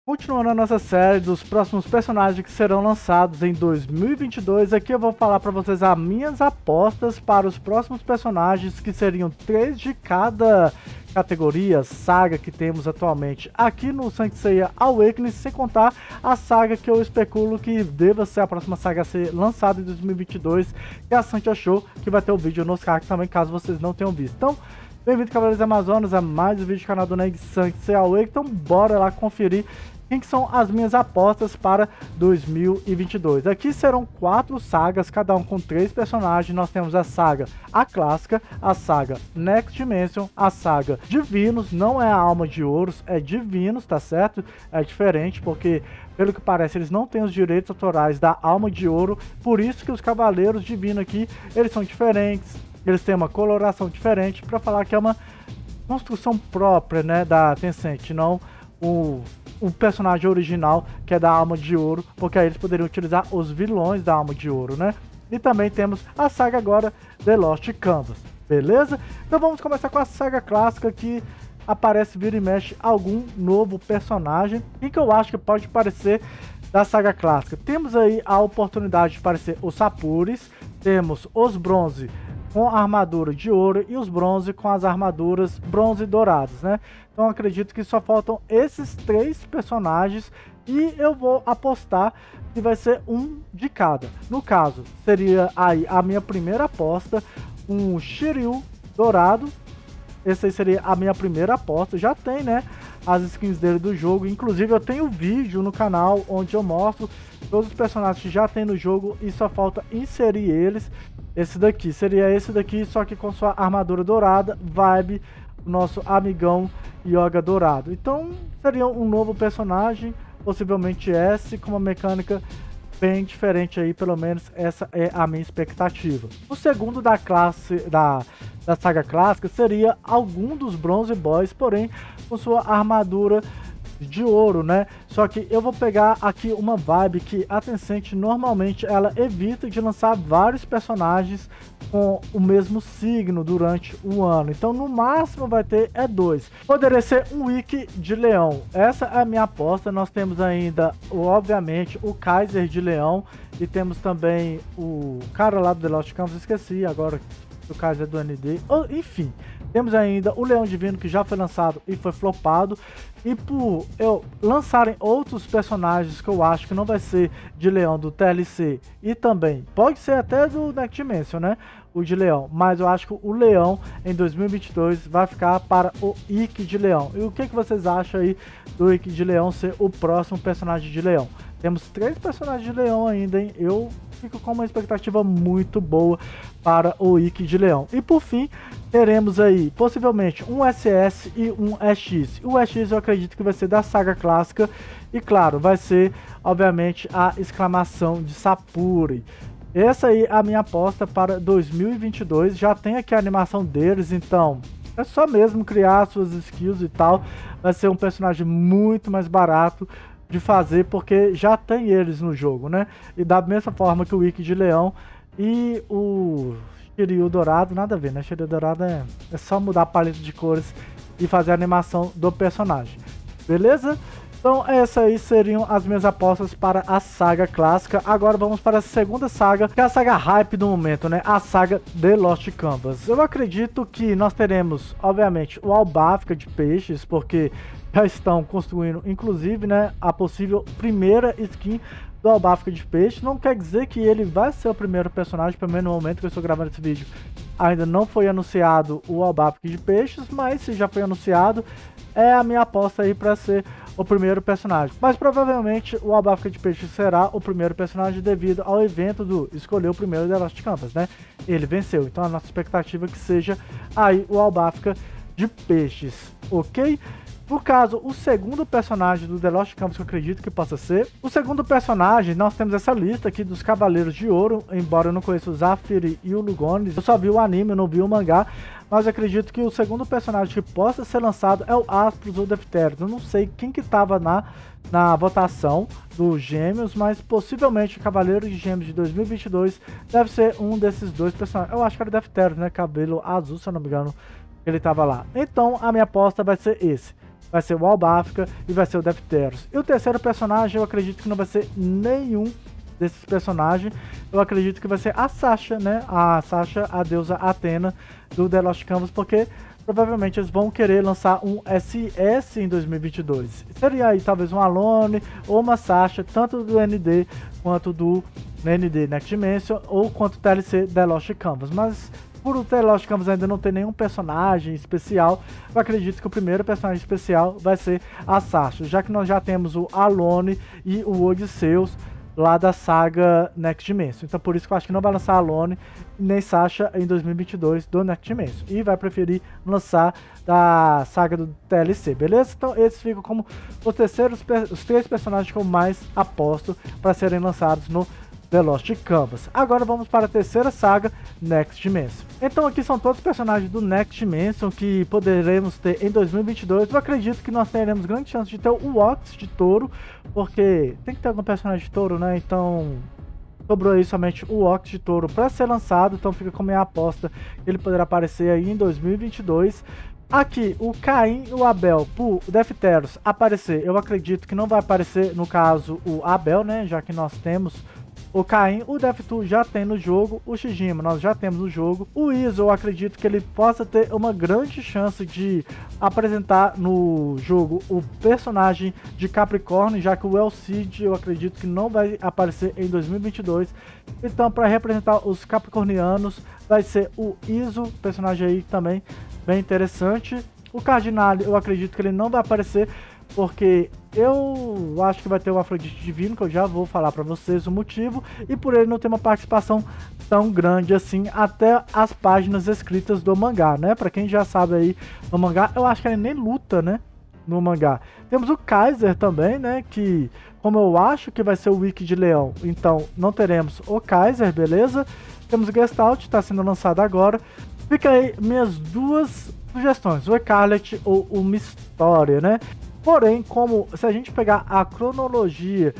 Continuando a nossa série dos próximos personagens que serão lançados em 2022, aqui eu vou falar para vocês as minhas apostas para os próximos personagens, que seriam 3 de cada categoria, saga que temos atualmente aqui no Saint Seiya Awakening, sem contar a saga que eu especulo que deva ser a próxima saga a ser lançada em 2022, que é a Santia Show, que vai ter o vídeo nos cards também, caso vocês não tenham visto. Então, bem-vindo, Cavaleiros Amazonas, a mais um vídeo do canal do Neg Saint Seiya Awakening. Então, bora lá conferir quem que são as minhas apostas para 2022. Aqui serão 4 sagas, cada um com 3 personagens. Nós temos a saga A Clássica, a saga Next Dimension, a saga Divinos, não é a Alma de Ouros, é Divinos, tá certo? É diferente, porque pelo que parece eles não têm os direitos autorais da Alma de Ouro, por isso que os Cavaleiros Divinos aqui, eles são diferentes, eles têm uma coloração diferente, para falar que é uma construção própria, né, da Tencent, não o personagem original, que é da Alma de Ouro, porque aí eles poderiam utilizar os vilões da Alma de Ouro, né? E também temos a saga agora The Lost Canvas, beleza? Então vamos começar com a saga clássica, que aparece, vira e mexe, algum novo personagem. E que eu acho que pode parecer da saga clássica. Temos aí a oportunidade de aparecer os Sapuris, temos os Bronze com a armadura de ouro e os bronze com as armaduras bronze douradas, né? Então acredito que só faltam esses 3 personagens e eu vou apostar que vai ser um de cada. No caso, seria aí a minha primeira aposta, um Shiryu dourado. Essa aí seria a minha primeira aposta. Já tem, né, as skins dele do jogo. Inclusive eu tenho vídeo no canal onde eu mostro todos os personagens que já tem no jogo e só falta inserir eles. Esse daqui seria esse daqui, só que com sua armadura dourada, vibe o nosso amigão Yoga dourado. Então seria um novo personagem, possivelmente esse, com uma mecânica bem diferente aí, pelo menos essa é a minha expectativa. O segundo da classe da saga clássica seria algum dos Bronze Boys, porém com sua armadura de ouro, né? Só que eu vou pegar aqui uma vibe que a Tencent normalmente ela evita de lançar vários personagens com o mesmo signo durante um ano. Então no máximo vai ter 2. Poderia ser um wiki de leão. Essa é a minha aposta. Nós temos ainda, obviamente, o Kaiser de leão e temos também o cara lá do The Lost Canvas, esqueci agora o Kaiser do ND. Enfim, temos ainda o Leão Divino, que já foi lançado e foi flopado. E por eu lançarem outros personagens que eu acho que não vai ser de leão do TLC, e também pode ser até do Next Dimension, né, o de leão, mas eu acho que o leão em 2022 vai ficar para o Ikki de leão. E o que vocês acham aí do Ikki de leão ser o próximo personagem de leão? Temos 3 personagens de leão ainda, hein? Eu fico com uma expectativa muito boa para o Ikki de leão. E por fim, teremos aí possivelmente um SS e um EX. O EX eu acredito que vai ser da saga clássica e claro, vai ser obviamente a exclamação de Sapuri. Essa aí é a minha aposta para 2022. Já tem aqui a animação deles, então é só mesmo criar suas skills e tal. Vai ser um personagem muito mais barato de fazer, porque já tem eles no jogo, né? E da mesma forma que o Ikki de leão e o Shiryu dourado, nada a ver, né? Shiryu dourado é só mudar a paleta de cores e fazer a animação do personagem, beleza? Então essas aí seriam as minhas apostas para a saga clássica. Agora vamos para a segunda saga, que é a saga hype do momento, né? A saga The Lost Canvas. Eu acredito que nós teremos, obviamente, o Albáfica de peixes, porque já estão construindo, inclusive, né, a possível primeira skin do Albáfica de peixe. Não quer dizer que ele vai ser o primeiro personagem, pelo menos no momento que eu estou gravando esse vídeo ainda não foi anunciado o Albáfica de peixes, mas se já foi anunciado, é a minha aposta aí para ser o primeiro personagem. Mas provavelmente o Albáfica de peixe será o primeiro personagem devido ao evento do escolher o primeiro The Lost Canvas, né? Ele venceu, então a nossa expectativa é que seja aí o Albáfica de peixes, ok? No caso, o segundo personagem do The Lost Canvas que eu acredito que possa ser. O segundo personagem, nós temos essa lista aqui dos Cavaleiros de Ouro, embora eu não conheça o Zafiri e o Lugones. Eu só vi o anime, eu não vi o mangá, mas eu acredito que o segundo personagem que possa ser lançado é o Aspros ou Defterios. Eu não sei quem que estava na votação dos Gêmeos, mas possivelmente o Cavaleiro de Gêmeos de 2022 deve ser um desses 2 personagens. Eu acho que era o Defterios, né? Cabelo azul, se eu não me engano, ele estava lá. Então a minha aposta vai ser esse. vai ser o Albafka e vai ser o Defteros. E o terceiro personagem eu acredito que não vai ser nenhum desses personagens. Eu acredito que vai ser a Sasha, né? A Sasha, a deusa Athena do The Lost Canvas, porque provavelmente eles vão querer lançar um SS em 2022. Seria aí talvez um Alone ou uma Sasha, tanto do ND quanto do ND Next Dimension ou quanto TLC The Lost Canvas. Mas por o The Lost Canvas ainda não ter nenhum personagem especial, eu acredito que o primeiro personagem especial vai ser a Sasha, já que nós já temos o Alone e o Odysseus lá da saga Next Dimension. Então por isso que eu acho que não vai lançar Alone nem Sasha em 2022 do Next Dimension. E vai preferir lançar da saga do TLC, beleza? Então esses ficam como os três personagens que eu mais aposto para serem lançados no The Lost Canvas. Agora vamos para a terceira saga, Next Dimension. Então aqui são todos os personagens do Next Dimension que poderemos ter em 2022. Eu acredito que nós teremos grande chance de ter o Ox de touro, porque tem que ter algum personagem de touro, né? Então sobrou aí somente o Ox de touro para ser lançado, então fica como minha aposta, ele poderá aparecer aí em 2022. Aqui, o Caim e o Abel, por Defteros aparecer, eu acredito que não vai aparecer, no caso, o Abel, né? Já que nós temos o Caim, o Deftu já tem no jogo, o Shijima nós já temos no jogo. O Iso, eu acredito que ele possa ter uma grande chance de apresentar no jogo o personagem de Capricórnio, já que o El Cid eu acredito que não vai aparecer em 2022. Então, para representar os capricornianos, vai ser o Iso, personagem aí também bem interessante. O Cardinale, eu acredito que ele não vai aparecer, porque eu acho que vai ter o Afrodite Divino, que eu já vou falar pra vocês o motivo, e por ele não ter uma participação tão grande assim, até as páginas escritas do mangá, né? Pra quem já sabe aí no mangá, eu acho que ele nem luta, né? No mangá. Temos o Kaiser também, né? Que, como eu acho que vai ser o Wiki de Leão, então não teremos o Kaiser, beleza? Temos o Gestalt, tá sendo lançado agora. Fica aí minhas duas sugestões, o Scarlet ou uma história, né? Porém, como se a gente pegar a cronologia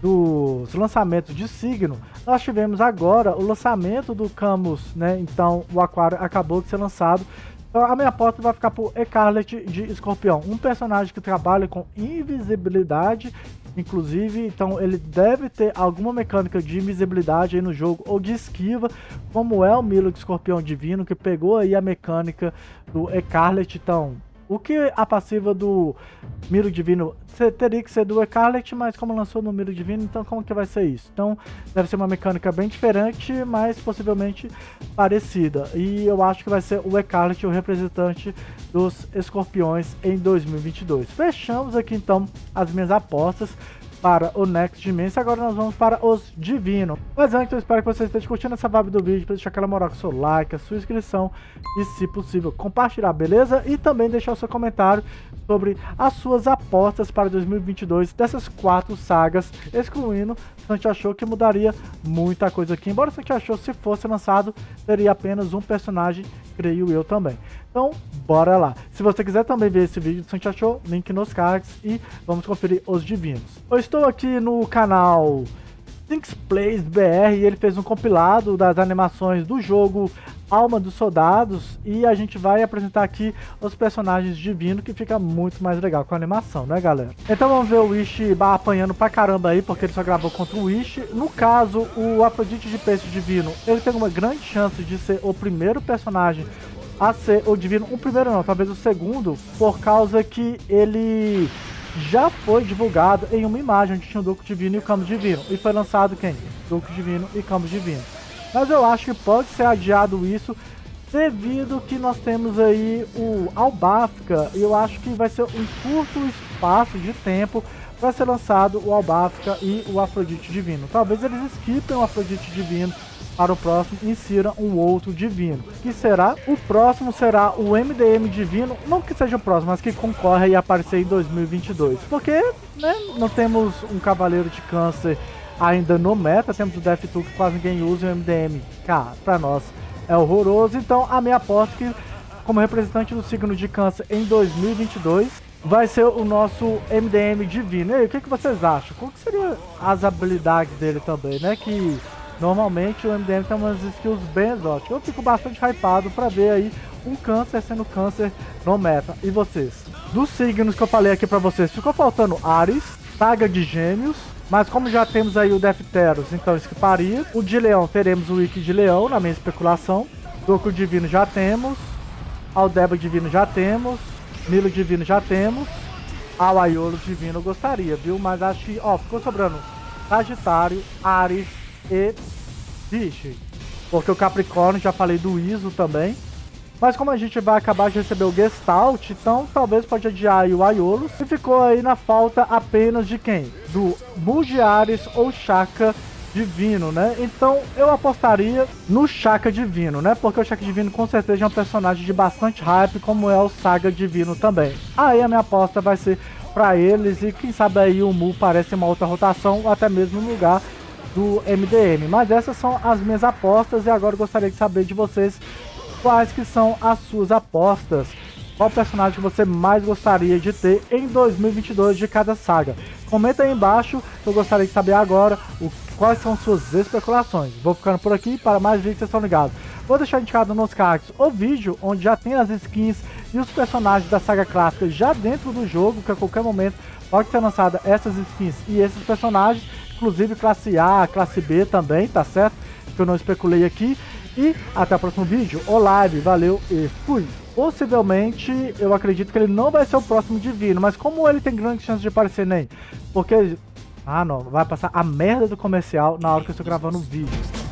dos lançamentos de signo, nós tivemos agora o lançamento do Camus, né? Então o Aquário acabou de ser lançado. Então a minha aposta vai ficar por Scarlet de Escorpião, um personagem que trabalha com invisibilidade, inclusive, então ele deve ter alguma mecânica de invisibilidade aí no jogo, ou de esquiva, como é o Milo de Escorpião Divino, que pegou aí a mecânica do Scarlet. Então o que a passiva do Miro Divino teria que ser do Scarlet, mas como lançou no Miro Divino, então como que vai ser isso? Então deve ser uma mecânica bem diferente, mas possivelmente parecida. E eu acho que vai ser o Scarlet o representante dos escorpiões em 2022. Fechamos aqui então as minhas apostas para o Next Dimension. Agora nós vamos para os Divinos. Mas antes, eu espero que vocês estejam curtindo essa vibe do vídeo, para deixar aquela moral com o seu like, a sua inscrição e, se possível, compartilhar, beleza? E também deixar o seu comentário sobre as suas apostas para 2022 dessas 4 sagas, excluindo Santi achou que mudaria muita coisa aqui. Embora Santi achou, se fosse lançado, teria apenas um personagem, creio eu também. Então, bora lá. Se você quiser também ver esse vídeo do Santi achou, link nos cards e vamos conferir os divinos. Eu estou aqui no canal Thinks Plays BR e ele fez um compilado das animações do jogo Alma dos Soldados e a gente vai apresentar aqui os personagens divinos, que fica muito mais legal com a animação, né, galera? Então vamos ver o Wish apanhando pra caramba aí, porque ele só gravou contra o Wish. No caso, o Afrodite de Peixe Divino, ele tem uma grande chance de ser o primeiro personagem a ser o divino, o primeiro não, talvez o segundo, por causa que ele já foi divulgado em uma imagem onde tinha o Duque Divino e o Camus Divino, e foi lançado quem? Duque Divino e Camus Divino. Mas eu acho que pode ser adiado isso, devido que nós temos aí o Albafka, e eu acho que vai ser um curto espaço de tempo para ser lançado o Albafka e o Afrodite Divino. Talvez eles skipem o Afrodite Divino para o próximo e insiram um outro divino. Que será? O próximo será o MDM Divino, não que seja o próximo, mas que concorre a aparecer em 2022. Porque, né, não temos um Cavaleiro de Câncer ainda no meta, temos o Deftu que quase ninguém usa, e o MDM, cara, pra nós é horroroso. Então a minha aposta que, como representante do signo de Câncer em 2022, vai ser o nosso MDM Divino. E aí, o que vocês acham? Qual que seriam as habilidades dele também, né? Que normalmente o MDM tem umas skills bem exóticas. Eu fico bastante hypado pra ver aí um Câncer sendo Câncer no meta. E vocês? dos signos que eu falei aqui pra vocês, ficou faltando Áries, Saga de Gêmeos, mas como já temos aí o Defteros, então esquiparia. O de Leão, teremos o Wiki de Leão, na minha especulação. Doku Divino já temos. Aldeba Divino já temos. Milo Divino já temos. Awaiolo Divino eu gostaria, viu? Mas acho que, ó, ficou sobrando Sagitário, Áries e Virgem. Porque o Capricórnio, já falei do ISO também. Mas como a gente vai acabar de receber o Gestalt, então talvez pode adiar aí o Aiolo. E ficou aí na falta apenas de quem? Do Mugiares ou Shaka Divino, né? Então eu apostaria no Shaka Divino, né? Porque o Shaka Divino com certeza é um personagem de bastante hype, como é o Saga Divino também. Aí a minha aposta vai ser pra eles e quem sabe aí o Mu parece uma outra rotação, ou até mesmo no lugar do MDM. Mas essas são as minhas apostas e agora eu gostaria de saber de vocês quais que são as suas apostas. Qual personagem que você mais gostaria de ter em 2022 de cada saga? Comenta aí embaixo, que eu gostaria de saber agora quais são suas especulações. Vou ficando por aqui, para mais vídeos vocês estão ligados. Vou deixar indicado nos cards o vídeo onde já tem as skins e os personagens da saga clássica já dentro do jogo, que a qualquer momento pode ser lançada essas skins e esses personagens, inclusive classe A, classe B também, tá certo? Que eu não especulei aqui. E até o próximo vídeo, ou live, valeu e fui! Possivelmente, eu acredito que ele não vai ser o próximo Divino, mas como ele tem grande chance de aparecer nem, porque... Ah não, vai passar a merda do comercial na hora que eu estou gravando o vídeo.